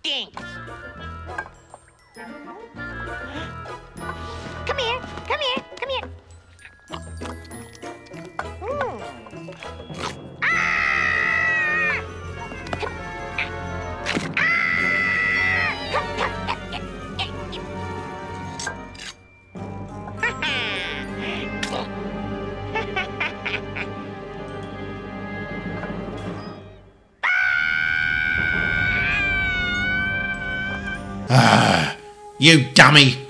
Thanks. Come here, come here, come here. Ah! Come. Ah, you dummy!